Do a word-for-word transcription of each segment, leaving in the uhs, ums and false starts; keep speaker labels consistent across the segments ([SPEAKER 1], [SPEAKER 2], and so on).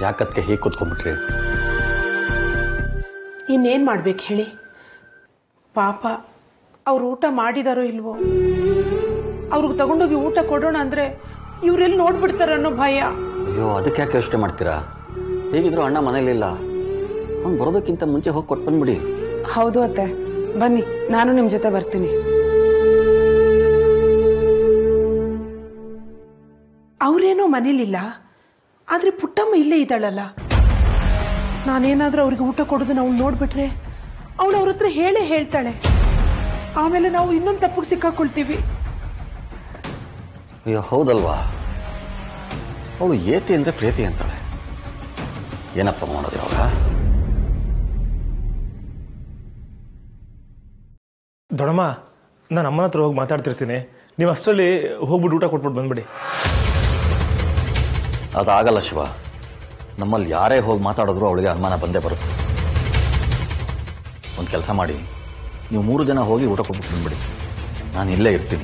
[SPEAKER 1] ಯಾಕತ್ಗೆ ಹೀಗೆ ಕೂತ್ಕೊಂಡ್ಬಿಟ್ರಿ?
[SPEAKER 2] ಇನ್ನೇನು ಮಾಡ್ಬೇಕು ಹೇಳಿ? ಪಾಪ ಅವ್ರು ಊಟ ಮಾಡಿದಾರೋ ಇಲ್ವೋ, ಅವ್ರಿಗೆ ತಗೊಂಡೋಗಿ ಊಟ ಕೊಡೋಣ ಅಂದರೆ ಇವರೆಲ್ಲಿ ನೋಡ್ಬಿಡ್ತಾರ ಅನ್ನೋ ಭಯ.
[SPEAKER 1] ಅಯ್ಯೋ, ಅದಕ್ಕೆ ಯಾಕೆ ಯೋಚನೆ ಮಾಡ್ತೀರಾ? ಹೇಗಿದ್ರು ಅಣ್ಣ ಮನೇಲಿಲ್ಲ, ಅವ್ನು ಬರೋದಕ್ಕಿಂತ ಮುಂಚೆ ಹೋಗಿ ಕೊಟ್ಟು ಬಂದ್ಬಿಡಿ.
[SPEAKER 3] ಹೌದು ಅತ್ತೆ, ಬನ್ನಿ, ನಾನು ನಿಮ್ಮ ಜೊತೆ ಬರ್ತೀನಿ.
[SPEAKER 2] ಅವರೇನೋ ಮನೇಲಿಲ್ಲ, ಆದ್ರೆ ಪುಟ್ಟಮ್ಮ ಇಲ್ಲೇ ಇದ್ದಾಳಲ್ಲ. ನಾನೇನಾದ್ರೂ ಅವ್ರಿಗೆ ಊಟ ಕೊಡೋದನ್ನ ಅವ್ಳು ನೋಡ್ಬಿಟ್ರೆ ಅವಳು ಅವ್ರ ಹತ್ರ ಹೇಳೇ ಹೇಳ್ತಾಳೆ. ಆಮೇಲೆ ನಾವು ಇನ್ನೊಂದು ತಪ್ಪಿಗೆ ಸಿಕ್ಕಾಕೊಳ್ತೀವಿ.
[SPEAKER 1] ಅಯ್ಯೋ ಹೌದಲ್ವಾ, ಅವಳು ಏತಿ ಅಂದ್ರೆ ಪ್ರೀತಿ ಅಂತಾಳೆ. ಏನಪ್ಪ ಮಾಡೋದು ಇವಾಗ?
[SPEAKER 4] ದೊಡಮ್ಮ, ನಾನು ಅಮ್ಮನ ಹತ್ರ ಹೋಗಿ ಮಾತಾಡ್ತಿರ್ತೀನಿ, ನೀವು ಅಷ್ಟರಲ್ಲಿ ಹೋಗ್ಬಿಟ್ಟು ಊಟ ಕೊಟ್ಬಿಟ್ಟು ಬಂದ್ಬಿಡಿ.
[SPEAKER 1] ಅದಾಗಲ್ಲ ಶಿವ, ನಮ್ಮಲ್ಲಿ ಯಾರೇ ಹೋಗಿ ಮಾತಾಡಿದ್ರು ಅವಳಿಗೆ ಅನುಮಾನ ಬಂದೇ ಬರುತ್ತೆ. ಒಂದು ಕೆಲಸ ಮಾಡಿ, ನೀವು ಮೂರು ಜನ ಹೋಗಿ ಊಟ ಕೊಟ್ಬಿಟ್ಟು ಬಂದ್ಬಿಡಿ, ನಾನು ಇಲ್ಲೇ ಇರ್ತೀನಿ.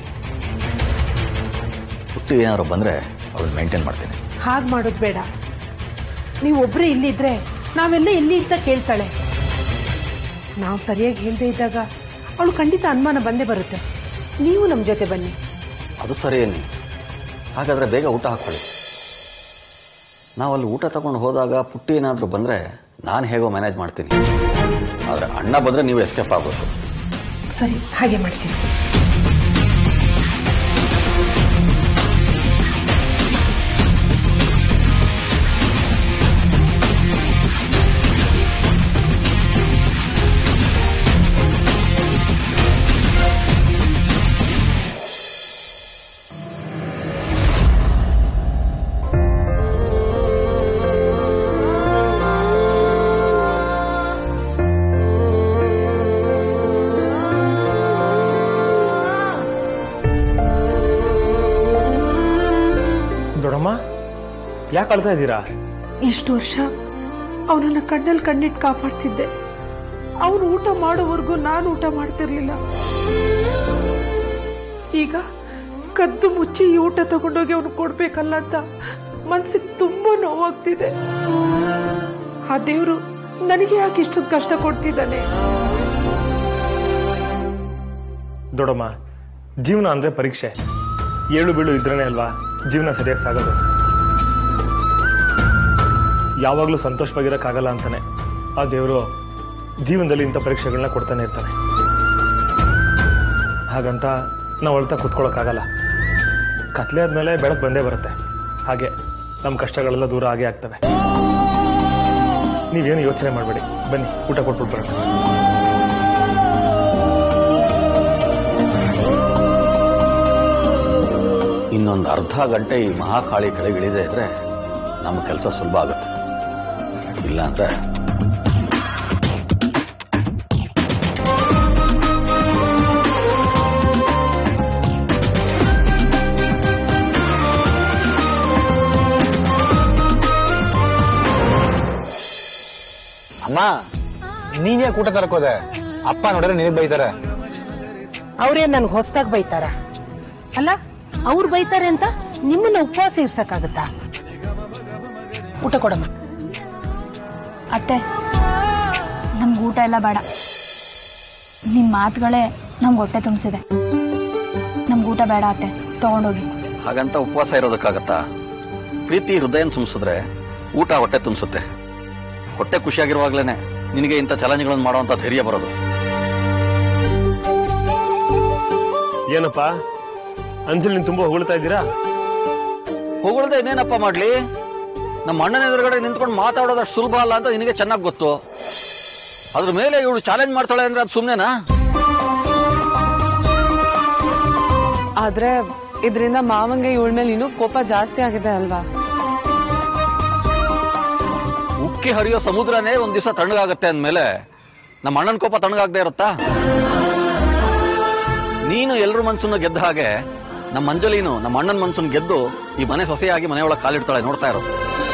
[SPEAKER 1] ಹುಟ್ಟಿ ಏನಾದ್ರು ಬಂದರೆ ಅವಳು ಮೇಂಟೈನ್ ಮಾಡ್ತೀನಿ.
[SPEAKER 2] ಹಾಗೆ ಮಾಡೋದು ಬೇಡ. ನೀವು ಒಬ್ಬರೇ ಇಲ್ಲಿದ್ರೆ ನಾವೆಲ್ಲ ಎಲ್ಲಿ ಅಂತ ಕೇಳ್ತಾಳೆ. ನಾವು ಸರಿಯಾಗಿ ಹೇಳದೇ ಇದ್ದಾಗ ಅವಳು ಖಂಡಿತ ಅನುಮಾನ ಬಂದೇ ಬರುತ್ತೆ. ನೀವು ನಮ್ಮ ಜೊತೆ ಬನ್ನಿ.
[SPEAKER 1] ಅದು ಸರಿ ಅನ್ನಿ. ಹಾಗಾದರೆ ಬೇಗ ಊಟ ಹಾಕ್ಕೊಳ್ಳಿ. ನಾವಲ್ಲಿ ಊಟ ತಗೊಂಡು ಹೋದಾಗ ಪುಟ್ಟಿ ಏನಾದರೂ ಬಂದರೆ ನಾನು ಹೇಗೋ ಮ್ಯಾನೇಜ್ ಮಾಡ್ತೀನಿ. ಆದರೆ ಅಣ್ಣ ಬಂದರೆ ನೀವು ಎಸ್ಕೇಪ್ ಆಗಬೇಕು.
[SPEAKER 2] ಸರಿ, ಹಾಗೆ ಮಾಡ್ತೀನಿ.
[SPEAKER 4] ದೊಡಮ್ಮ, ಯಾಕೆ ಅಳ್ತಾ ಇದ್ದೀರಾ?
[SPEAKER 2] ಎಷ್ಟು ವರ್ಷ ಅವನನ್ನ ಕಣ್ಣಲ್ಲಿ ಕಣ್ಣಿಟ್ಟು ಕಾಪಾಡ್ತಿದ್ದೆ. ಅವನು ಊಟ ಮಾಡೋವರೆಗೂ ನಾನು ಊಟ ಮಾಡ್ತಿರ್ಲಿಲ್ಲ. ಈಗ ಕದ್ದು ಮುಚ್ಚಿ ಈ ಊಟ ತಗೊಂಡೋಗಿ ಅವನು ಕೊಡ್ಬೇಕಲ್ಲ ಅಂತ ಮನ್ಸಿಗೆ ತುಂಬಾ ನೋವಾಗ್ತಿದೆ. ಆ ದೇವ್ರು ನನಗೆ ಯಾಕೆ ಇಷ್ಟೊಂದು ಕಷ್ಟ ಕೊಡ್ತಿದ್ದಾನೆ?
[SPEAKER 4] ದೊಡಮ್ಮ, ಜೀವನ ಅಂದ್ರೆ ಪರೀಕ್ಷೆ. ಏಳು ಬೀಳು ಇದ್ರೇನೆ ಅಲ್ವಾ ಜೀವನ ಸರಿಯಾಗಿ ಸಾಗೋದು. ಯಾವಾಗಲೂ ಸಂತೋಷವಾಗಿರೋಕ್ಕಾಗಲ್ಲ ಅಂತಾನೆ ಆ ದೇವರು ಜೀವನದಲ್ಲಿ ಇಂಥ ಪರೀಕ್ಷೆಗಳನ್ನ ಕೊಡ್ತಾನೆ ಇರ್ತಾನೆ. ಹಾಗಂತ ನಾವು ಅಳ್ತಾ ಕೂತ್ಕೊಳ್ಳೋಕ್ಕಾಗಲ್ಲ. ಕತ್ಲೆ ಆದ್ಮೇಲೆ ಬೆಳಕು ಬಂದೇ ಬರುತ್ತೆ. ಹಾಗೆ ನಮ್ಮ ಕಷ್ಟಗಳೆಲ್ಲ ದೂರ ಆಗೇ ಆಗ್ತವೆ. ನೀವೇನು ಯೋಚನೆ ಮಾಡಬೇಡಿ, ಬನ್ನಿ ಊಟ ಕೊಟ್ಬಿಟ್ಟು ಬರೋಣ.
[SPEAKER 1] ಇನ್ನೊಂದು ಅರ್ಧ ಗಂಟೆ ಈ ಮಹಾಕಾಳಿ ಕೆಳಗಿಳಿದೇ ಇದ್ರೆ ನಮ್ಮ ಕೆಲಸ ಸುಲಭ ಆಗುತ್ತೆ. ಇಲ್ಲ ಅಂದ್ರೆ
[SPEAKER 5] ಅಮ್ಮ, ನೀನೇ ಊಟ ತರಕೋದೆ? ಅಪ್ಪ ನೋಡಿದ್ರೆ ನಿನಗ್ ಬೈತಾರೆ.
[SPEAKER 2] ಅವ್ರೇನ್ ನನ್ಗೆ ಹೊಸದಾಗಿ ಬೈತಾರ? ಅಲ್ಲ, ಅವ್ರು ಬೈತಾರೆ ಅಂತ ನಿಮ್ಮನ್ನ ಉಪವಾಸ ಇರ್ಸಕ್ಕಾಗತ್ತಾ? ಊಟ ಕೊಡಮ್ಮ.
[SPEAKER 6] ಅತ್ತೆ, ನಮ್ಗೆ ಊಟ ಎಲ್ಲ ಬೇಡ. ನಿಮ್ ಮಾತುಗಳೇ ನಮ್ಗೆ ಹೊಟ್ಟೆ ತುಂಬಿಸಿದೆ. ನಮ್ಗೆ ಊಟ ಬೇಡ ಅತ್ತೆ, ತಗೊಂಡೋಗಿ.
[SPEAKER 1] ಹಾಗಂತ ಉಪವಾಸ ಇರೋದಕ್ಕಾಗತ್ತಾ? ಪ್ರೀತಿ ಹೃದಯ ತುಂಬಿಸಿದ್ರೆ ಊಟ ಹೊಟ್ಟೆ ತುಂಬಿಸುತ್ತೆ. ಹೊಟ್ಟೆ ಖುಷಿಯಾಗಿರುವಾಗ್ಲೇನೆ ನಿನಗೆ ಇಂಥ ಚಾಲೆಂಜ್ಗಳನ್ನು ಮಾಡುವಂತ ಧೈರ್ಯ ಬರೋದು.
[SPEAKER 4] ಏನಪ್ಪ ಅಂಜಲಿ, ನೀನ್ ತುಂಬಾ ಹೊಗಳ್ತಾ ಇದ್ದೀರಾ?
[SPEAKER 1] ಹೊಗಳದೆ ಇನ್ನೇನಪ್ಪ ಮಾಡ್ಲಿ? ನಮ್ಮ ಅಣ್ಣನ ಎದುರುಗಡೆ ನಿಂತ್ಕೊಂಡು ಮಾತಾಡೋದಷ್ಟು ಸುಲಭ ಅಲ್ಲ ಅಂತ ನಿನಗೆ ಚೆನ್ನಾಗಿ ಗೊತ್ತು. ಅದ್ರ ಮೇಲೆ ಇವಳು ಚಾಲೆಂಜ್ ಮಾಡ್ತಾಳೆ ಅಂದ್ರೆ ಅದು ಸುಮ್ನೆನಾ?
[SPEAKER 3] ಆದ್ರೆ ಇದರಿಂದ ಮಾವಂಗೆ ಇವಳ ಮೇಲೆ ಇನ್ನೂ ಕೋಪ ಜಾಸ್ತಿ ಆಗಿದೆ ಅಲ್ವಾ?
[SPEAKER 1] ಉಕ್ಕಿ ಹರಿಯೋ ಸಮುದ್ರನೇ ಒಂದ್ ದಿವಸ ತಣ್ಣಗಾಗತ್ತೆ ಅಂದ್ಮೇಲೆ ನಮ್ಮ ಅಣ್ಣನ ಕೋಪ ತಣ್ಣಗಾಗದೆ ಇರುತ್ತಾ? ನೀನು ಎಲ್ರ ಮನ್ಸನ್ನು ಗೆದ್ದ ಹಾಗೆ ನಮ್ಮ ಅಂಜಲಿನು ನಮ್ಮ ಅಣ್ಣನ ಮನ್ಸನ್ನು ಗೆದ್ದು ಈ ಮನೆ ಸೊಸೆಯಾಗಿ ಮನೆಯೊಳಗೆ ಕಾಲಿಡ್ತಾಳೆ. ನೋಡ್ತಾ ಇರೋ.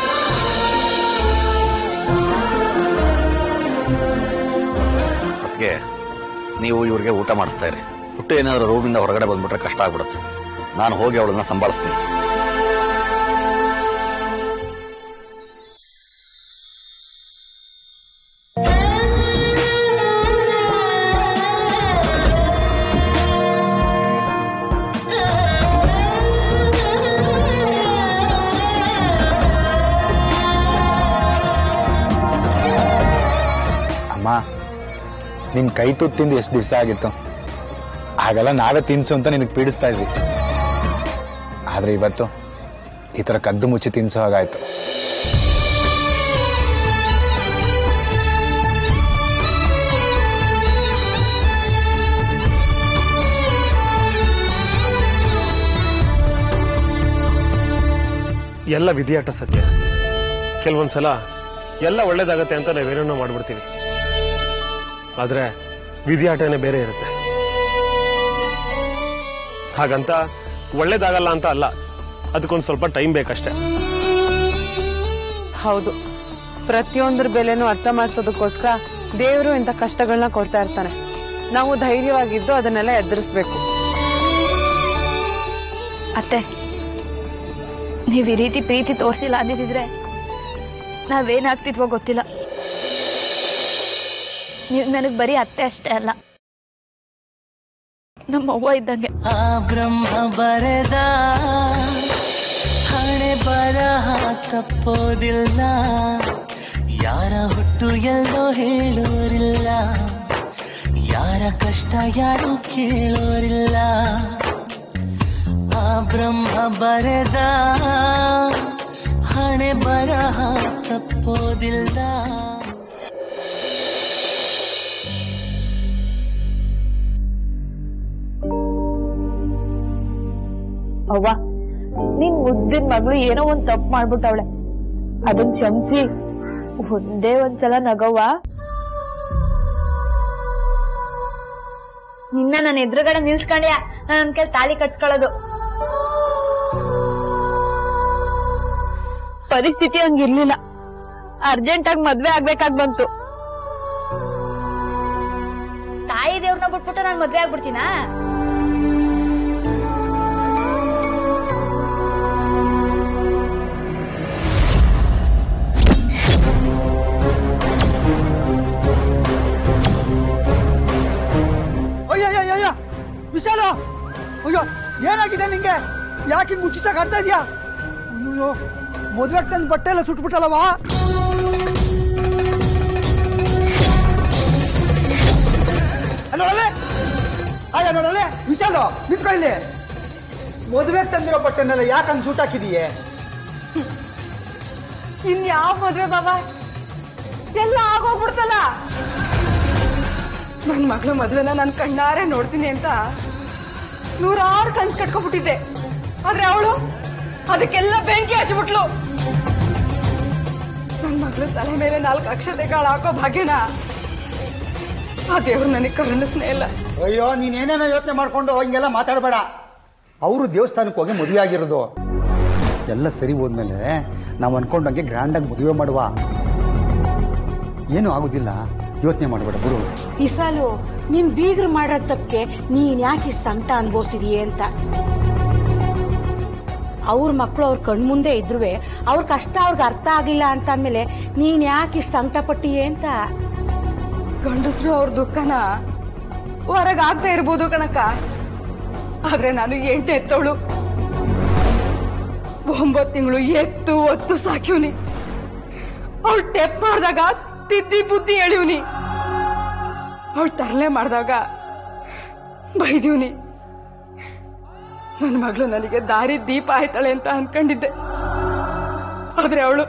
[SPEAKER 1] ಅದಕ್ಕೆ ನೀವು ಇವ್ರಿಗೆ ಊಟ ಮಾಡಿಸ್ತಾ ಇರಿ. ಹುಟ್ಟು ಏನಾದ್ರೂ ರೂಮಿಂದ ಹೊರಗಡೆ ಬಂದ್ಬಿಟ್ರೆ ಕಷ್ಟ ಆಗ್ಬಿಡುತ್ತೆ. ನಾನು ಹೋಗಿ ಅವಳನ್ನ ಸಂಭಾಳಿಸ್ತೀನಿ.
[SPEAKER 5] ನಿನ್ ಕೈ ತುತ್ತು ತಿಂದು ಎಷ್ಟು ದಿವಸ ಆಗಿತ್ತು. ಹಾಗೆಲ್ಲ ನಾವೇ ತಿನ್ಸು ಅಂತ ನಿನಗೆ ಪೀಡಿಸ್ತಾ ಇದ್ವಿ. ಆದ್ರೆ ಇವತ್ತು ಈ ತರ ಕದ್ದು ಮುಚ್ಚಿ ತಿನ್ಸೋ ಹಾಗಾಯ್ತು.
[SPEAKER 4] ಎಲ್ಲ ವಿಧಿಯಾಟ ಸತ್ಯ. ಕೆಲವೊಂದ್ಸಲ ಎಲ್ಲ ಒಳ್ಳೇದಾಗತ್ತೆ ಅಂತ ನಾವೇನೇನೋ ಮಾಡ್ಬಿಡ್ತೀವಿ. ಆದ್ರೆ ವಿಧಿಯಾಟನೇ ಬೇರೆ ಇರುತ್ತೆ. ಹಾಗಂತ ಒಳ್ಳೇದಾಗಲ್ಲ ಅಂತ ಅಲ್ಲ, ಅದಕ್ಕೊಂದು ಸ್ವಲ್ಪ ಟೈಮ್ ಬೇಕಷ್ಟೆ.
[SPEAKER 3] ಹೌದು, ಪ್ರತಿಯೊಂದರ ಬೆಲೆನೂ ಅರ್ಥ ಮಾಡಿಸೋದಕ್ಕೋಸ್ಕರ ದೇವರು ಇಂಥ ಕಷ್ಟಗಳನ್ನ ಕೊಡ್ತಾ ಇರ್ತಾನೆ. ನಾವು ಧೈರ್ಯವಾಗಿದ್ದು ಅದನ್ನೆಲ್ಲ ಎದುರಿಸ್ಬೇಕು.
[SPEAKER 6] ಅತ್ತೆ, ನೀವ್ ಈ ರೀತಿ ಪ್ರೀತಿ ತೋರಿಸಿಲ್ಲ ಅಂದಿದ್ರೆ ನಾವೇನಾಗ್ತಿದ್ವೋ ಗೊತ್ತಿಲ್ಲ. ನೀವ್ ನನಗ್ ಬರೀ ಅತ್ತೆ ಅಷ್ಟೇ ಅಲ್ಲ, ನಮ್ಮ ಅವ್ವ ಇದ್ದಂಗೆ.
[SPEAKER 7] ಆ ಬ್ರಹ್ಮ ಬರೆದ ಹಣೆ ಬರಹ ತಪ್ಪೋದಿಲ್ಲ, ಯಾರ ಹುಟ್ಟು ಎಲ್ಲೋ ಹೇಳೋರಿಲ್ಲ, ಯಾರ ಕಷ್ಟ ಯಾರು ಕೇಳೋರಿಲ್ಲ. ಆ ಬ್ರಹ್ಮ ಬರೆದ ಹಣೆ ಬರಹ ತಪ್ಪೋದಿಲ್ಲ.
[SPEAKER 6] ಅವ್ವ, ನಿನ್ ಮುದ್ದಿನ ಮಗಳು ಏನೋ ಒಂದ್ ತಪ್ಪು ಮಾಡ್ಬಿಟ್ಟವಳೆ, ಅದನ್ ಕ್ಷಮಿಸಿ ಒಂದೇ ಒಂದ್ಸಲ ನಗವ್ವ. ನಿನ್ನ ನನ್ನ ಎದುರುಗಡೆ ನಿಲ್ಸ್ಕೊಂಡ್ಯಾ ನಾನು ನನ್ ಕೈಲಿ ತಾಳಿ ಕಟ್ಸ್ಕೊಳ್ಳೋದು. ಪರಿಸ್ಥಿತಿ ಹಂಗಿರ್ಲಿಲ್ಲ, ಅರ್ಜೆಂಟ್ ಆಗಿ ಮದ್ವೆ ಆಗ್ಬೇಕಾಗ್ ಬಂತು. ತಾಯಿ ದೇವ್ರನ್ನ ಬಿಟ್ಬಿಟ್ಟು ನಾನ್ ಮದ್ವೆ ಆಗ್ಬಿಡ್ತೀನಾ?
[SPEAKER 8] ವಿಶಾಲ, ಅಯ್ಯೋ ಏನಾಗಿದೆ ನಿಂಗೆ? ಯಾಕೆ ಮುಚ್ಚಿಟ ಕಾಡ್ತಾ ಇದೀಯಾ? ಅಯ್ಯೋ, ಮದುವೆ ತಂದು ಬಟ್ಟೆ ಎಲ್ಲ ಸುಟ್ಬಿಟ್ಟಲ್ಲವಾ? ನೋಡಲೆ ಅಯ್ಯ ನೋಡಲೆ ವಿಶಾಲ, ನಿಂತ್ಕೊಳ್ಳಿ. ಮದುವೆ ತಂದಿರೋ ಬಟ್ಟೆನೆಲ್ಲ ಯಾಕಂದ್ ಸುಟ್ಟಾಕಿದೀಯೇ?
[SPEAKER 2] ಇನ್ಯಾವ ಮದ್ವೆ ಬಾಬಾ, ಎಲ್ಲ ಆಗೋಗ್ಬಿಡ್ತಲ್ಲ. ನನ್ ಮಗಳ ಮದ್ವೆನ ನಾನು ಕಣ್ಣಾರೆ ನೋಡ್ತೀನಿ ಅಂತ ನೂರಾರು ಕನ್ಸು ಕಟ್ಕೊಂಡ್ಬಿಟ್ಟಿದ್ದೆ. ಆದ್ರೆ ಅವಳು ಅದಕ್ಕೆಲ್ಲ ಬೆಂಕಿ ಹಚ್ಚಿಬಿಟ್ಲು. ನನ್ ಮಗಳ ತಲೆ ಮೇಲೆ ನಾಲ್ಕು ಅಕ್ಷತೆಗಳು ಹಾಕೋ ಭಾಗ್ಯನ ಆ ದೇವ್ರು ನನಗೆ ಕರುಣಿಸ್ನೇ ಇಲ್ಲ.
[SPEAKER 8] ಅಯ್ಯೋ, ನೀನೇನೇನೋ ಯೋಚನೆ ಮಾಡ್ಕೊಂಡು ಹಿಂಗೆಲ್ಲ ಮಾತಾಡಬೇಡ. ಅವರು ದೇವಸ್ಥಾನಕ್ಕೆ ಹೋಗಿ ಮದುವೆ ಆಗಿರೋದು. ಎಲ್ಲ ಸರಿ ಹೋದ್ಮೇಲೆ ನಾವು ಅನ್ಕೊಂಡಂಗೆ ಗ್ರ್ಯಾಂಡ್ ಆಗಿ ಮದುವೆ ಮಾಡುವ. ಏನು ಆಗುದಿಲ್ಲ, ಯೋಚನೆ ಮಾಡಬೇಡ ಬಿಡು.
[SPEAKER 9] ಈ ಸಾಲು ನಿಮ್ ಬೀಗ್ರು ಮಾಡೋ ತಪ್ಪಿಗೆ ನೀನ್ ಯಾಕೆ ಇಷ್ಟು ಸಂಕಟ ಅನ್ಭವಿಸ್ತಿದೀಯ ಅಂತ. ಅವ್ರ ಮಕ್ಕಳು ಅವ್ರ ಕಣ್ಮುಂದೆ ಇದ್ರುವೆ ಅವ್ರ ಕಷ್ಟ ಅವ್ರಿಗೆ ಅರ್ಥ ಆಗಿಲ್ಲ ಅಂತ ಅಂದ್ಮೇಲೆ ನೀನ್ ಯಾಕೆ ಇಷ್ಟು ಸಂಕಟ ಪಟ್ಟಿಯೇ ಅಂತ.
[SPEAKER 2] ಗಂಡಸ್ರು ಅವ್ರ ದುಃಖನ ಹೊರಗಾಗ್ತಾ ಇರ್ಬೋದು ಕಣಕ್ಕ, ಆದ್ರೆ ನಾನು ಎಂಟು ಎತ್ತವಳು. ಒಂಬತ್ತು ತಿಂಗಳು ಎತ್ತು ಒತ್ತು ಸಾಕಿವ್ನಿ. ಅವಳು ಟೆಪ್ ಮಾಡಿದಾಗ ತಿದ್ದಿ ಬುದ್ಧಿ ಎಳಿವ್ನಿ. ಅವಳು ತರಲೆ ಮಾಡಿದಾಗ ಬೈದೀವ್ನಿ. ನನ್ನ ಮಗಳು ನನಗೆ ದಾರಿ ದೀಪ ಆಯ್ತಾಳೆ ಅಂತ ಅನ್ಕೊಂಡಿದ್ದೆ, ಆದ್ರೆ ಅವಳು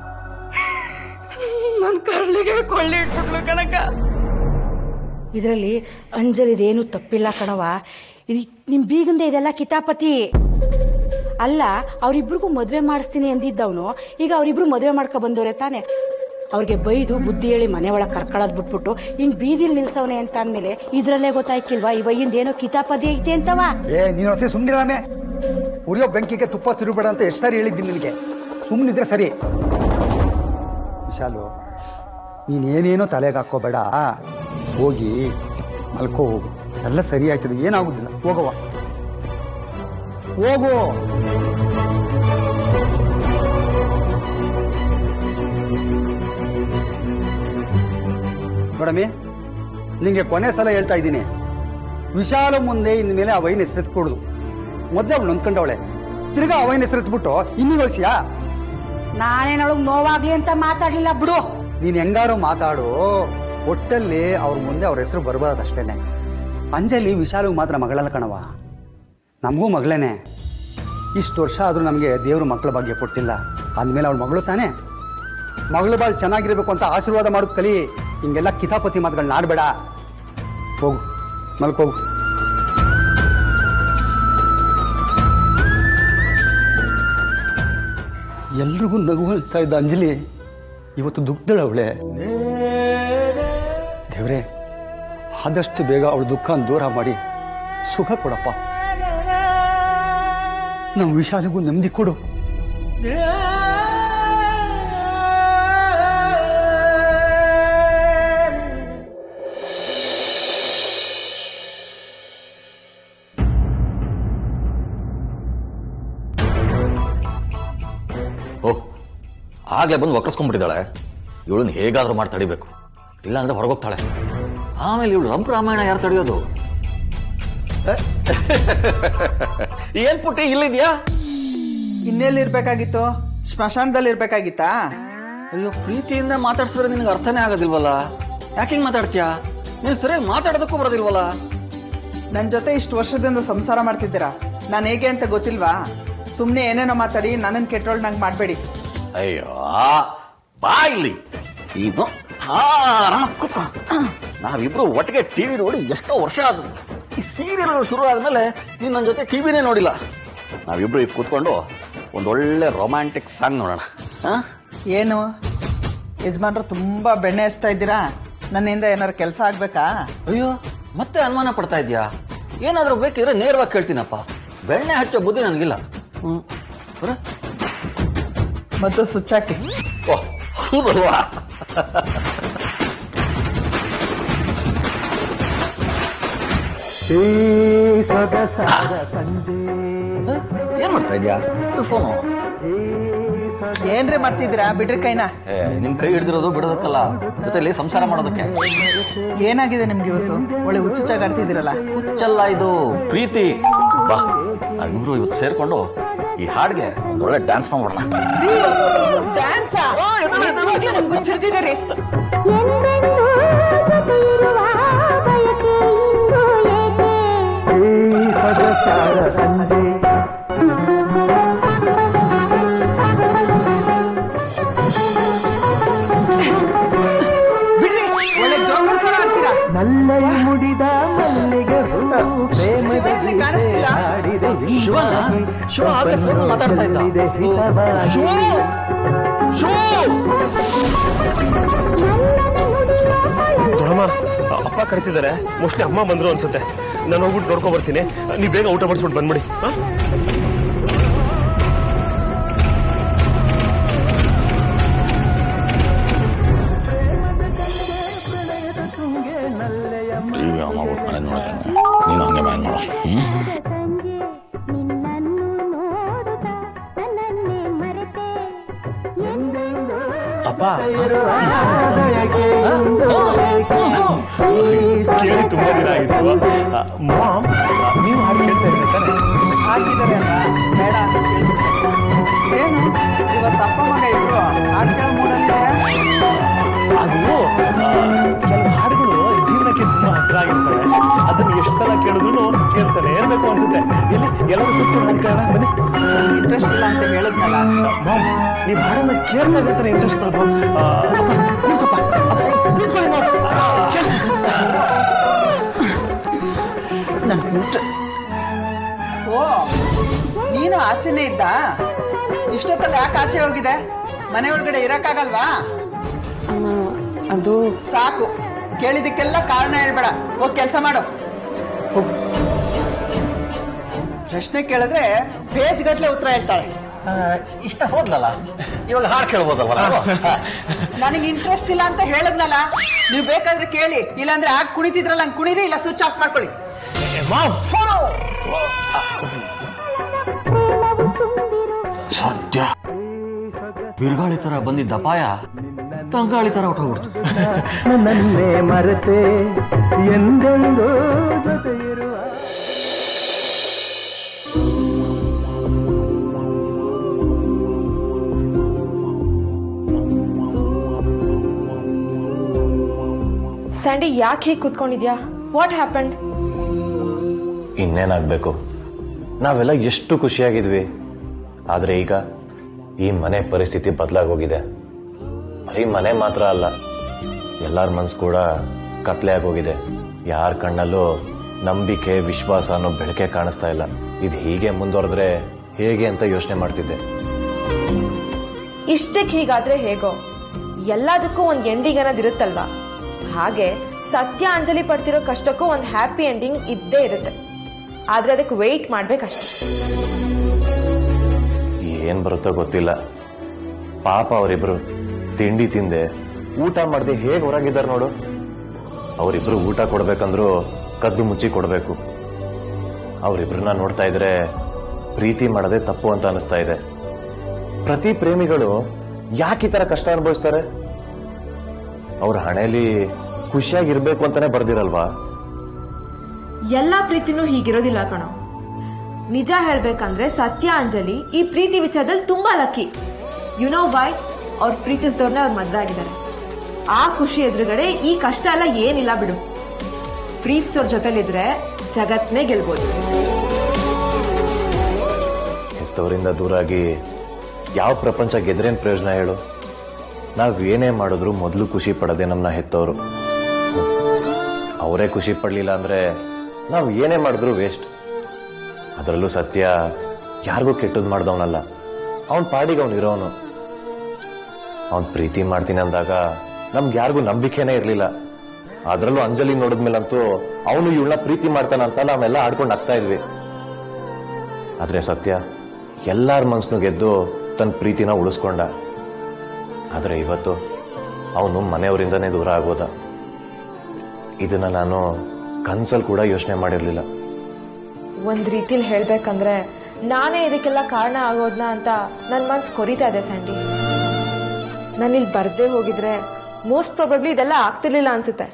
[SPEAKER 2] ನನ್ನ ಕರ್ಳಿಗೆ ಕೊಳ್ಳಿ ಇಟ್ಬಿಟ್ಲು ಕಣಕ.
[SPEAKER 9] ಇದರಲ್ಲಿ ಅಂಜಲಿದೇನು ತಪ್ಪಿಲ್ಲ ಕಣವ. ಇದು ನಿಮ್ ಬೀಗಂದೆ ಇದೆಲ್ಲ ಕಿತಾಪತಿ ಅಲ್ಲ. ಅವ್ರಿಬ್ರಿಗೂ ಮದ್ವೆ ಮಾಡಿಸ್ತೀನಿ ಅಂದಿದ್ದವನು ಈಗ ಅವ್ರಿಬ್ರು ಮದ್ವೆ ಮಾಡ್ಕೊ ಬಂದವ್ರೆ ತಾನೆ. ಅವ್ರಿಗೆ ಬೈದು ಬುದ್ಧಿ ಹೇಳಿ ಮನೆ ಒಳಗೆ ಕರ್ಕೊಳ್ಳೋದ್ ಬಿಟ್ಬಿಟ್ಟು ಹಿಂಗ್ ಬೀದಿಲ್ ನಿಲ್ಸವನೆ ಅಂತ ಅಂದ್ಮೇಲೆ ಇದ್ರಲ್ಲೇ ಗೊತ್ತಾಯ್ಕಿಲ್ವಾ ಈ ಬೈಯಿಂದ ಏನೋ ಕಿತಾಪತಿ ಐತೆ ಅಂತವ.
[SPEAKER 8] ಏ ನೀನು ಸುಮ್ನಿರಾಮೆ. ಉರಿಯೋ ಬೆಂಕಿಗೆ ತುಪ್ಪ ಸುರಿಬೇಡ ಅಂತ ಎಷ್ಟು ಸಾರಿ ಹೇಳಿದ್ದೀನಿ ನಿನಗೆ. ಸುಮ್ಮನಿದ್ರೆ ಸರಿ. ವಿಶಾಲು, ನೀನೇನೇನೋ ತಲೆಗೆ ಹಾಕೋಬೇಡ. ಹೋಗಿ ಮಲ್ಕೋ ಹೋಗು, ಎಲ್ಲ ಸರಿ ಆಯ್ತದೆ, ಏನಾಗುದಿಲ್ಲ. ಹೋಗವ, ಹೋಗು. ನೋಡಮ್ಮಿ, ನಿಂಗೆ ಕೊನೆ ಸಲ ಹೇಳ್ತಾ ಇದ್ದೀನಿ, ವಿಶಾಲ ಮುಂದೆ ಇನ್ನು ಮೇಲೆ ಆ ವೈನ್ ಹೆಸರೆತ್ಕೊಡುದು. ಮೊದ್ಲೇ ಅವಳು ನೊಂದ್ಕೊಂಡವಳೆ, ತಿರ್ಗಾ ಆ ವೈನ್ ಹೆಸರೆತ್ಬಿಟ್ಟು ಇನ್ನೂ ವಯಸ್ಸಿಯಾ?
[SPEAKER 9] ನಾನೇನೊಳಗ್ ನೋವಾಗ್ಲಿ ಅಂತ ಮಾತಾಡ್ಲಿಲ್ಲ ಬಿಡು.
[SPEAKER 8] ನೀನ್ ಹೆಂಗಾರು ಮಾತಾಡು, ಒಟ್ಟಲ್ಲಿ ಅವ್ರ ಮುಂದೆ ಅವ್ರ ಹೆಸರು ಬರಬಾರ್ದಷ್ಟೇನೆ. ಅಂಜಲಿ ವಿಶಾಲಿಗೆ ಮಾತ್ರ ಮಗಳಲ್ಲ ಕಣವ, ನಮಗೂ ಮಗಳೇನೆ. ಇಷ್ಟು ವರ್ಷ ಆದರೂ ನಮಗೆ ದೇವರು ಮಕ್ಕಳ ಬಗ್ಗೆ ಕೊಟ್ಟಿಲ್ಲ ಅಂದಮೇಲೆ ಅವಳ ಮಗಳು ತಾನೇ. ಮಗಳು ಬಾಳ್ ಚೆನ್ನಾಗಿರ್ಬೇಕು ಅಂತ ಆಶೀರ್ವಾದ ಮಾಡೋದು ಕಲಿ. ಹಿಂಗೆಲ್ಲ ಕಿತಾಪತಿ ಮಾತುಗಳನ್ನ ಆಡಬೇಡ. ಹೋಗು, ಮಲ್ಕೋಗು. ಎಲ್ರಿಗೂ ನಗು ಹಂಚ್ತಾ ಇದ್ದ ಅಂಜಲಿ ಇವತ್ತು ದುಃಖದಳ ಅವಳೆ. ದೇವ್ರೆ, ಆದಷ್ಟು ಬೇಗ ಅವಳ ದುಃಖನ ದೂರ ಮಾಡಿ ಸುಖ ಕೊಡಪ್ಪ. ನಮ್ಮ ವಿಶಾಲಿಗೂ ನೆಮ್ಮದಿ ಕೊಡು.
[SPEAKER 1] ಓಹ್, ಆಗ್ಲೇ ಬಂದು ವಕ್ರಸ್ಕೊಂಡ್ಬಿಟ್ಟಿದ್ದಾಳೆ. ಇವಳನ್ನ ಹೇಗಾದ್ರೂ ಮಾಡಿ ತಡಿಬೇಕು, ಇಲ್ಲಾಂದ್ರೆ ಹೊರಗೋಗ್ತಾಳೆ. ಆಮೇಲೆ ಇವಳು ರಂಪ ರಾಮಾಯಣ ಯಾರು ತಡೆಯೋದು? ಏನ್ ಪುಟ್ಟಿ ಇಲ್ಲಿದ್ಯಾ?
[SPEAKER 10] ಇನ್ನೆಲ್ಲಿ ಇರ್ಬೇಕಾಗಿತ್ತು? ಸ್ಮಶಾನದಲ್ಲಿ ಇರ್ಬೇಕಾಗಿತ್ತಾ?
[SPEAKER 1] ಅಯ್ಯೋ, ಪ್ರೀತಿಯಿಂದ ಮಾತಾಡ್ಸಿದ್ರೆ ನಿನಗೆ ಅರ್ಥನೇ ಆಗೋದಿಲ್ವಲ್ಲ. ಯಾಕೆ ಹಿಂಗ್ ಮಾತಾಡ್ತೀಯಾ? ನೀನ್ ಸರಿಯಾಗಿ ಮಾತಾಡೋದಕ್ಕೂ ಬರೋದಿಲ್ವಲ್ಲ.
[SPEAKER 10] ನನ್ ಜೊತೆ ಇಷ್ಟು ವರ್ಷದಿಂದ ಸಂಸಾರ ಮಾಡ್ತಿದ್ದೀರಾ, ನಾನು ಹೇಗೆ ಅಂತ ಗೊತ್ತಿಲ್ವಾ? ಸುಮ್ನೆ ಏನೇನೋ ಮಾತಾಡಿ ನನ್ನನ್ ಕೆಟ್ಟೋಳ್ ನಂಗೆ ಮಾಡ್ಬೇಡಿ.
[SPEAKER 1] ಅಯ್ಯೋ, ಬಾ ಇಲ್ಲಿ. ಇದು ನಾವಿಬ್ರು ಒಟ್ಟಿಗೆ ಟಿವಿ ನೋಡಿ ಎಷ್ಟೋ ವರ್ಷ ಆದ್ರು. ಈ ಸೀರಿಯಲ್ಗಳು ಶುರು ಆದ್ಮೇಲೆ ನೀನ್ ನನ್ನ ಜೊತೆ ಟಿವಿನೇ ನೋಡಿಲ್ಲ. ನಾವಿಬ್ರು ಈಗ ಕೂತ್ಕೊಂಡು ಒಂದೊಳ್ಳೆ ರೊಮ್ಯಾಂಟಿಕ್ ಸಾಂಗ್ ನೋಡೋಣ.
[SPEAKER 10] ಏನು ಯಜಮಾನ್ರು ತುಂಬಾ ಬೆಣ್ಣೆ ಹಚ್ತಾ ಇದ್ದೀರಾ? ನನ್ನಿಂದ ಏನಾರು ಕೆಲಸ ಆಗ್ಬೇಕಾ?
[SPEAKER 1] ಅಯ್ಯೋ, ಮತ್ತೆ ಅನುಮಾನ ಪಡ್ತಾ ಇದ್ಯಾ? ಏನಾದ್ರೂ ಬೇಕಿದ್ರೆ ನೇರವಾಗಿ ಕೇಳ್ತೀನಪ್ಪ. ಬೆಣ್ಣೆ ಹಚ್ಚೋ ಬುದ್ಧಿ ನನಗಿಲ್ಲ. ಹ್ಮ್,
[SPEAKER 10] ಮತ್ತು ಸ್ವಿಚ್ ಹಾಕಿ.
[SPEAKER 1] ಓಹ್, ಹೌದಲ್ವಾ? ಏನ್ ಮಾಡ್ತಾ ಇದ್ಯಾ? ಫೋನು
[SPEAKER 10] ಏನ್ರಿ ಮಾಡ್ತಿದ್ದೀರಾ? ಬಿಡ್ರಿ ಕೈನ.
[SPEAKER 1] ನಿಮ್ ಕೈ ಹಿಡ್ದಿರೋದು ಬಿಡೋದಕ್ಕಲ್ಲ, ಜೊತೆಲಿ ಸಂಸಾರ ಮಾಡೋದಕ್ಕೆ.
[SPEAKER 10] ಏನಾಗಿದೆ ನಿಮ್ಗೆ ಇವತ್ತು? ಒಳ್ಳೆ ಹುಚ್ಚುಚ್ಚಾಗಿ ಆಡ್ತಿದ್ದೀರಲ್ಲ.
[SPEAKER 1] ಹುಚ್ಚಲ್ಲ, ಇದು ಪ್ರೀತಿ. ಬಾ, ನಾವಿಬ್ರು ಇವತ್ತು ಸೇರ್ಕೊಂಡು ಈ ಹಾಡ್ಗೆ ಒಂದೊಳ್ಳೆ ಡ್ಯಾನ್ಸ್ ಮಾಡ್ಬಿಡೋಣ.
[SPEAKER 10] ಡ್ಯಾನ್ಸಾ? ನಿಮ್ಗೆ ಹುಚ್ಚಿಡ್ತಿದ್ದೀರಿ. ಬಿಡ್ರಿ, ಒಳ್ಳೆ ಜೋಕರ್ ತರ ಆಡ್ತೀರಾ. ಶಿವನಲ್ಲಿ ಕಾಣಿಸ್ತಿಲ್ಲ.
[SPEAKER 1] ಶಿವ ಶಿವ ಹಾಗೆ ಫೋನ್ ಮಾತಾಡ್ತಾ ಇದ್ದ. ಶಿವ ಶಿವ
[SPEAKER 4] ದೊಡಮ್ಮ, ಅಪ್ಪ ಕರಿತಿದ್ದಾರೆ. ಮೋಸ್ಟ್ಲಿ ಅಮ್ಮ ಬಂದ್ರು ಅನ್ಸುತ್ತೆ. ನಾನು ಹೋಗ್ಬಿಟ್ಟು ನೋಡ್ಕೊಂಡ್ ಬರ್ತೀನಿ. ನೀವ್ ಬೇಗ ಊಟ ಮಾಡಿಸ್ಬಿಟ್ಟು ಬಂದ್ಬಿಡಿ.
[SPEAKER 1] ನೀನು ಹಂಗೆ ಮ್ಯಾನ್ ಮಾಡೋ.
[SPEAKER 4] ಅಪ್ಪ ಕೇಳಿ ತುಂಬಾ ದಿನ ಆಗಿತ್ತು. ಮಾಮ್, ನೀವು ಹಾಡು ಕೇಳ್ತಾ ಇದ್ರೆ ತಾನೆ?
[SPEAKER 10] ಹಾಕಿದ್ದಾರೆ ಅಲ್ವಾ, ಬೇಡ ಅಂತ ಕೇಳಿಸುತ್ತೆ. ಇದೇನು ಇವತ್ತು ಅಪ್ಪ ಮಗ ಇಬ್ರು ಹಾಡು ಕೇಳೋ ಮೂಡಲ್ಲಿದ್ದೀರಾ?
[SPEAKER 4] ಅದು ಕೆಲವು ಹಾಡುಗಳು ಜೀವನಕ್ಕೆ ತುಂಬಾ ಹತ್ರ ಆಗಿರ್ತವೆ. ಅದನ್ನ ಎಷ್ಟು ಸಲ ಕೇಳಿದ್ರು ಕೇಳ್ತಾನೆ ಇರ್ಬೇಕು ಅನ್ಸುತ್ತೆ. ಎಲ್ಲಿ ಎಲ್ಲರೂ ಕೂತ್ಕೊಂಡು ಹಾಡು ಕೇಳೋಣ ಬನ್ನಿ.
[SPEAKER 10] ನನ್ಗೆ ಇಂಟ್ರೆಸ್ಟ್ ಇಲ್ಲ ಅಂತ ಹೇಳಿದ್ನಲ್ಲ.
[SPEAKER 4] ಮಾಮ್, ನೀವು ಹಾಡನ್ನ ಕೇಳ್ತಾ ಇದ್ರೆ ಇಂಟ್ರೆಸ್ಟ್ ಬರೋದು. ಅಪ್ಪ ಕೂರ್ಸಪ್ಪ, ಕೂತ್ಕೊಳ್ಳಿ ಮಾಮ್.
[SPEAKER 10] ಓ, ನೀನು ಆಚೆನೇ ಇದ್ದ? ಇಷ್ಟೊತ್ತಲ್ಲಿ ಯಾಕೆ ಆಚೆ ಹೋಗಿದೆ? ಮನೆ ಒಳಗಡೆ ಇರಕ್ಕಾಗಲ್ವಾ?
[SPEAKER 3] ಅದು
[SPEAKER 10] ಸಾಕು, ಕೇಳಿದಕ್ಕೆಲ್ಲ ಕಾರಣ ಹೇಳ್ಬೇಡ. ಹೋಗಿ ಕೆಲಸ ಮಾಡು. ಪ್ರಶ್ನೆ ಕೇಳಿದ್ರೆ ಪೇಜ್ ಗಟ್ಲೆ ಉತ್ತರ ಹೇಳ್ತಾಳೆ.
[SPEAKER 1] ಇಷ್ಟ ಹೋದ್ಲಲ್ಲ, ಇವಾಗ ಹಾಡು ಕೇಳ್ಬೋದಲ್ವಲ್ಲ?
[SPEAKER 10] ನನಗೆ ಇಂಟ್ರೆಸ್ಟ್ ಇಲ್ಲ ಅಂತ ಹೇಳದ್ನಲ್ಲ. ನೀವು ಬೇಕಾದ್ರೆ ಕೇಳಿ, ಇಲ್ಲಾಂದ್ರೆ ಆಗ ಕುಣಿತಿದ್ರಲ್ಲ ಹಂಗೆ ಕುಣಿರಿ, ಇಲ್ಲ ಸ್ವಿಚ್ ಆಫ್ ಮಾಡ್ಕೊಳ್ಳಿ.
[SPEAKER 1] ಸದ್ಯ ಬಿರುಗಾಳಿ ತರ ಬಂದಿದ್ದ ಅಪಾಯ ತಂಗಾಳಿ ತರ ಹೊಟ್ಟೋಗ್ಬಿಡ್ತು.
[SPEAKER 7] ನನ್ನೇ ಮರೆತೆ ಎಂದೆಂದೋ ಜೊತೆ ಇರುವ
[SPEAKER 11] ಸ್ಯಾಂಡಿ ಯಾಕೆ ಹೀಗೆ ಕೂತ್ಕೊಂಡಿದ್ಯಾ? What happened?
[SPEAKER 12] ಇನ್ನೇನಾಗ್ಬೇಕು, ನಾವೆಲ್ಲ ಎಷ್ಟು ಖುಷಿಯಾಗಿದ್ವಿ. ಆದ್ರೆ ಈಗ ಈ ಮನೆ ಪರಿಸ್ಥಿತಿ ಬದಲಾಗೋಗಿದೆ. ಬರೀ ಮನೆ ಮಾತ್ರ ಅಲ್ಲ, ಎಲ್ಲಾರ ಮನ್ಸು ಕೂಡ ಕತ್ಲೆ ಆಗೋಗಿದೆ. ಯಾರ ಕಣ್ಣಲ್ಲೂ ನಂಬಿಕೆ ವಿಶ್ವಾಸ ಅನ್ನೋ ಬೆಳಕೆ ಕಾಣಿಸ್ತಾ ಇಲ್ಲ. ಇದು ಹೀಗೆ ಮುಂದುವರೆದ್ರೆ ಹೇಗೆ ಅಂತ ಯೋಚನೆ ಮಾಡ್ತಿದ್ದೆ.
[SPEAKER 11] ಇಷ್ಟಕ್ಕೆ ಹೀಗಾದ್ರೆ ಹೇಗೋ, ಎಲ್ಲದಕ್ಕೂ ಒಂದ್ ಎಂಡಿಂಗ್ ಅನ್ನೋದಿರುತ್ತಲ್ವಾ? ಹಾಗೆ ಸತ್ಯ ಅಂಜಲಿ ಪಡ್ತಿರೋ ಕಷ್ಟಕ್ಕೂ ಒಂದ್ ಹ್ಯಾಪಿ ಎಂಡಿಂಗ್ ಇದ್ದೇ ಇರುತ್ತೆ. ಆದ್ರೆ ಅದಕ್ಕೆ ವೆಯ್ಟ್ ಮಾಡ್ಬೇಕಷ್ಟೆ.
[SPEAKER 12] ಏನ್ ಬರುತ್ತೋ ಗೊತ್ತಿಲ್ಲ. ಪಾಪ ಅವರಿಬ್ರು ತಿಂಡಿ ತಿಂದೆ ಊಟ ಮಾಡದೆ ಹೇಗೆ ಹೊರಗಿದ್ದಾರೆ ನೋಡು. ಅವರಿಬ್ರು ಊಟ ಕೊಡ್ಬೇಕಂದ್ರು ಕದ್ದು ಮುಚ್ಚಿ ಕೊಡ್ಬೇಕು. ಅವರಿಬ್ರನ್ನ ನೋಡ್ತಾ ಇದ್ರೆ ಪ್ರೀತಿ ಮಾಡೋದೇ ತಪ್ಪು ಅಂತ ಅನಿಸ್ತಾ ಇದೆ. ಪ್ರತಿ ಪ್ರೇಮಿಗಳು ಯಾಕೆ ಈ ತರ ಕಷ್ಟ ಅನುಭವಿಸ್ತಾರೆ? ಅವ್ರ ಹಣೆಯಲ್ಲಿ ಖುಷಿಯಾಗಿರ್ಬೇಕು ಅಂತಾನೆ ಬರ್ದಿರಲ್ವಾ?
[SPEAKER 11] ಎಲ್ಲಾ ಪ್ರೀತಿನೂ ಹೀಗಿರೋದಿಲ್ಲ ಕಣೋ. ನಿಜ ಹೇಳ್ಬೇಕಂದ್ರೆ ಸತ್ಯ ಅಂಜಲಿ ಈ ಪ್ರೀತಿ ವಿಚಾರದಲ್ಲಿ ತುಂಬಾ ಲಕ್ಕಿ. You know why? ಅವ್ರ ಪ್ರೀತಿಸಿದವ್ರನ್ನ ಅವ್ರ ಮದ್ವೆ ಆಗಿದ್ದಾರೆ. ಆ ಖುಷಿ ಎದುರುಗಡೆ ಈ ಕಷ್ಟ ಎಲ್ಲ ಏನಿಲ್ಲ ಬಿಡು. ಪ್ರೀತಿಸೋರ್ ಜೊತೆಲಿದ್ರೆ ಜಗತ್ನೇ ಗೆಲ್ಬೋದು.
[SPEAKER 12] ಹೆತ್ತವರಿಂದ ದೂರಾಗಿ ಯಾವ ಪ್ರಪಂಚ ಗೆದ್ರೇನ್ ಪ್ರಯೋಜನ ಹೇಳು? ನಾವ್ ಏನೇ ಮಾಡಿದ್ರು ಮೊದಲು ಖುಷಿ ಪಡದೆ ನಮ್ಮನ್ನ ಹೆತ್ತವರು. ಅವರೇ ಖುಷಿ ಪಡ್ಲಿಲ್ಲ ಅಂದ್ರೆ ನಾವ್ ಏನೇ ಮಾಡಿದ್ರು ವೇಸ್ಟ್. ಅದರಲ್ಲೂ ಸತ್ಯ ಯಾರಿಗೂ ಕೆಟ್ಟದ್ ಮಾಡ್ದವನಲ್ಲ. ಅವನ್ ಪಾಡಿಗೆ ಅವನು ಇರೋನು. ಅವನ್ ಪ್ರೀತಿ ಮಾಡ್ತೀನಿ ಅಂದಾಗ ನಮ್ಗೆ ಯಾರಿಗೂ ನಂಬಿಕೆನೇ ಇರ್ಲಿಲ್ಲ. ಅದ್ರಲ್ಲೂ ಅಂಜಲಿ ನೋಡಿದ್ಮೇಲಂತೂ ಅವನು ಇವಳನ್ನ ಪ್ರೀತಿ ಮಾಡ್ತಾನಂತ ನಾವೆಲ್ಲ ಆಡ್ಕೊಂಡು ಆಗ್ತಾ ಇದ್ವಿ. ಆದ್ರೆ ಸತ್ಯ ಎಲ್ಲಾರ ಮನ್ಸನ್ನು ಗೆದ್ದು ತನ್ನ ಪ್ರೀತಿನ ಉಳಿಸ್ಕೊಂಡ. ಆದ್ರೆ ಇವತ್ತು ಅವನು ಮನೆಯವರಿಂದನೇ ದೂರ ಆಗೋದ. ಇದನ್ನ ನಾನು ಕನ್ಸಲ್ ಕೂಡ ಯೋಚನೆ ಮಾಡಿರ್ಲಿಲ್ಲ.
[SPEAKER 11] ಒಂದ್ ರೀತಿಲಿ ಹೇಳ್ಬೇಕಂದ್ರೆ ನಾನೇ ಇದಕ್ಕೆಲ್ಲ ಕಾರಣ ಆಗೋದ್ನ ಅಂತ ನನ್ ಮನ್ಸ್ ಕೊರಿತಾ ಇದೆ ಸ್ಯಾಂಡಿ. ನಾನಿಲ್ಲಿ ಬರ್ದೇ ಹೋಗಿದ್ರೆ ಮೋಸ್ಟ್ ಪ್ರಾಬಬ್ಲಿ ಇದೆಲ್ಲ ಆಗ್ತಿರ್ಲಿಲ್ಲ ಅನ್ಸುತ್ತೆ.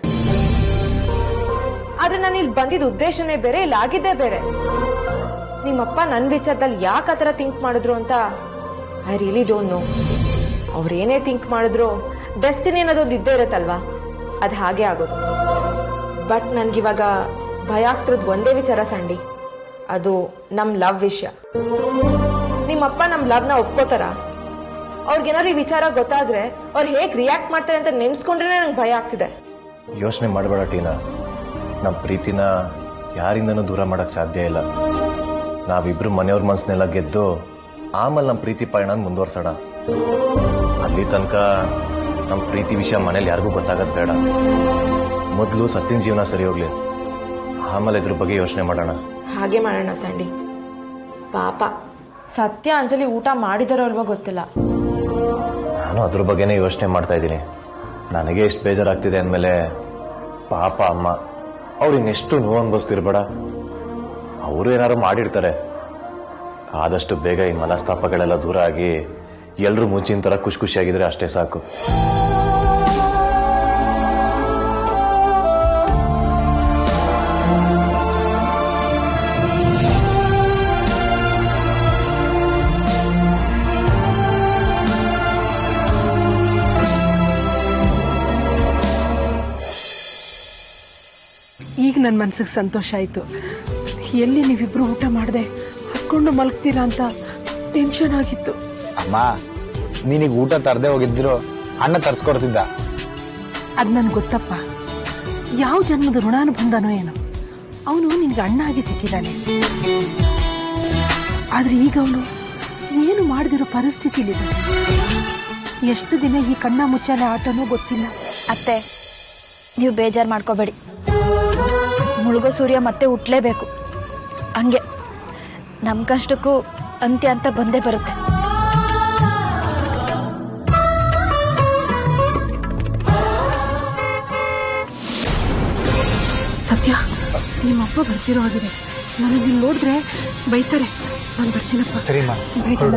[SPEAKER 11] ಆದ್ರೆ ನಾನು ಇಲ್ಲಿ ಬಂದಿದ್ದ ಉದ್ದೇಶನೇ ಬೇರೆ, ಇಲ್ಲಿ ಆಗಿದ್ದೇ ಬೇರೆ. ನಿಮ್ಮಪ್ಪ ನನ್ ವಿಚಾರದಲ್ಲಿ ಯಾಕೆ ಆತರ ಥಿಂಕ್ ಮಾಡಿದ್ರು ಅಂತ ಐ ರಿಯಲಿ ಡೋಂಟ್ ನೋ. ಅವ್ರೇನೇ ಥಿಂಕ್ ಮಾಡಿದ್ರು ಡೆಸ್ಟಿನಿ ಅನ್ನೋದೊಂದು ಇದ್ದೇ ಇರುತ್ತಲ್ವಾ, ಅದ್ ಹಾಗೆ ಆಗೋದು. ಬಟ್ ನನ್ಗಿವಾಗ ಭಯ ಆಗ್ತಿರೋದು ಒಂದೇ ವಿಚಾರ ಸ್ಯಾಂಡಿ, ಅದು ನಮ್ ಲವ್ ವಿಷಯ. ನಿಮ್ಮಪ್ಪ ನಮ್ ಲವ್ನ ಒಪ್ಕೋತಾರ? ಅವ್ರಿಗೇನಾದ್ರು ಈ ವಿಚಾರ ಗೊತ್ತಾದ್ರೆ ಅವ್ರು ಹೇಗ್ ರಿಯಾಕ್ಟ್ ಮಾಡ್ತಾರೆ ಅಂತ ನೆನ್ಸ್ಕೊಂಡ್ರೆ ನಂಗೆ ಭಯ ಆಗ್ತಿದೆ.
[SPEAKER 12] ಯೋಚನೆ ಮಾಡಬೇಡ ಟೀನಾ. ನಮ್ ಪ್ರೀತಿನ ಯಾರಿಂದನೂ ದೂರ ಮಾಡಕ್ ಸಾಧ್ಯ ಇಲ್ಲ. ನಾವಿಬ್ರು ಮನೆಯವ್ರ ಮನ್ಸನ್ನೆಲ್ಲ ಗೆದ್ದು ಆಮೇಲೆ ನಮ್ ಪ್ರೀತಿ ಪಯಣ ಮುಂದುವರ್ಸೋಣ. ಅಲ್ಲಿ ತನಕ ನಮ್ ಪ್ರೀತಿ ವಿಷಯ ಮನೇಲಿ ಯಾರಿಗೂ ಗೊತ್ತಾಗದ್ ಬೇಡ. ಮೊದಲು ಸತ್ಯನ ಜೀವನ ಸರಿ ಹೋಗ್ಲಿ, ಆಮೇಲೆ ಇದ್ರ ಬಗ್ಗೆ ಯೋಚನೆ ಮಾಡೋಣ.
[SPEAKER 11] ಹಾಗೆ ಮಾಡೋಣ ಸ್ಯಾಂಡಿ. ಪಾಪ ಸತ್ಯ ಅಂಜಲಿ ಊಟ ಮಾಡಿದಾರೋ ಅಲ್ವೋ ಗೊತ್ತಿಲ್ಲ.
[SPEAKER 12] ನಾನು ಅದ್ರ ಬಗ್ಗೆನೇ ಯೋಚನೆ ಮಾಡ್ತಾ ಇದ್ದೀನಿ. ನನಗೆ ಎಷ್ಟು ಬೇಜಾರಾಗ್ತಿದೆ ಅಂದಮೇಲೆ ಪಾಪ ಅಮ್ಮ ಅವ್ರು ಇನ್ನೆಷ್ಟು ನೋವು ಅನ್ಭವಿಸ್ತಿರ್ಬೇಡ. ಅವರು ಏನಾದ್ರು ಮಾಡಿರ್ತಾರೆ. ಆದಷ್ಟು ಬೇಗ ಈ ಮನಸ್ತಾಪಗಳೆಲ್ಲ ದೂರ ಆಗಿ ಎಲ್ರು ಮುಂಚಿನ ತರ ಖುಷಿ ಖುಷಿಯಾಗಿದ್ರೆ ಅಷ್ಟೇ ಸಾಕು.
[SPEAKER 2] ಈಗ ನನ್ನ ಮನ್ಸಿಗೆ ಸಂತೋಷ ಆಯ್ತು. ಎಲ್ಲಿ ನೀವಿಬ್ರು ಊಟ ಮಾಡದೆ ಹಸ್ಕೊಂಡು ಮಲಗ್ತೀರಾ ಅಂತ ಟೆನ್ಷನ್ ಆಗಿತ್ತು.
[SPEAKER 5] ಅಮ್ಮ, ನೀನೀಗ ಊಟ ತರದೆ ಹೋಗಿದ್ರು ಅಣ್ಣ ತರ್ಸ್ಕೊಡ್ತಿದ್ದ.
[SPEAKER 2] ಅದ್ ನನ್ ಗೊತ್ತಪ್ಪ. ಯಾವ ಜನ್ಮದ ಋಣಾನುಬಂಧನೋ ಏನೋ, ಅವನು ನಿನ್ಗೆ ಅಣ್ಣ ಆಗಿ ಸಿಕ್ಕಿದ್ದಾನೆ. ಆದ್ರೆ ಈಗ ಅವನು ಏನು ಮಾಡದಿರೋ ಪರಿಸ್ಥಿತಿಲಿದೆ. ಎಷ್ಟು ದಿನ ಈ ಕಣ್ಣ ಮುಚ್ಚಾಲೆ ಆಟನೂ ಗೊತ್ತಿಲ್ಲ.
[SPEAKER 6] ಅತ್ತೆ, ನೀವು ಬೇಜಾರು ಮಾಡ್ಕೋಬೇಡಿ. ಮುಳುಗೋ ಸೂರ್ಯ ಮತ್ತೆ ಹುಟ್ಲೇಬೇಕು. ಹಂಗೆ ನಮ್ ಕಷ್ಟಕ್ಕೂ ಅಂತ್ಯ ಅಂತ ಬಂದೇ ಬರುತ್ತೆ.
[SPEAKER 2] ಸತ್ಯ, ನಿಮ್ಮಪ್ಪ ಬರ್ತಿರೋ ಆಗಿದೆ. ನನಗೆ ಇಲ್ಲಿ ನೋಡಿದ್ರೆ ಬೈತಾರೆ. ನಾನು ಬರ್ತೀನಪ್ಪ.
[SPEAKER 5] ಸರಿಮಾ,
[SPEAKER 2] ಬೈತಾನ.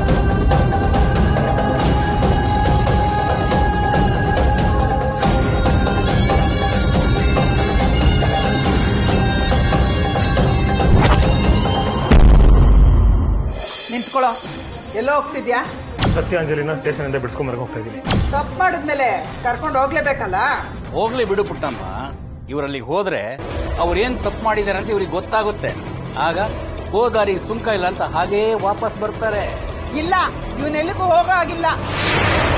[SPEAKER 10] ನಿಂತ್ಕೊಳ್ಳೋ. ಎಲ್ಲೋ ಹೋಗ್ತಿದ್ಯಾ?
[SPEAKER 4] ಸತ್ಯಾಂಜಲಿನ ಸ್ಟೇಷನ್ ಇಂದ ಬಿಡ್ಸ್ಕೊಂಡ್ ಹೋಗ್ತಾ ಇದ್ದೀನಿ.
[SPEAKER 10] ತಪ್ಪು ಮಾಡಿದ್ಮೇಲೆ ಕರ್ಕೊಂಡು ಹೋಗ್ಲೇಬೇಕಲ್ಲ.
[SPEAKER 13] ಹೋಗ್ಲಿ ಬಿಡು ಪುಟ್ಟಮ್ಮ, ಇವರಲ್ಲಿಗೆ ಹೋದ್ರೆ ಅವ್ರೇನ್ ತಪ್ಪು ಮಾಡಿದಾರೆ ಅಂತ ಇವ್ರಿಗೆ ಗೊತ್ತಾಗುತ್ತೆ. ಆಗ ಹೋದಾರಿಗೆ ಸುಂಕ ಇಲ್ಲ ಅಂತ ಹಾಗೇ ವಾಪಸ್ ಬರ್ತಾರೆ.
[SPEAKER 10] ಇಲ್ಲ, ಇವನೆಲ್ಲಿಗೂ ಹೋಗೋ ಆಗಿಲ್ಲ.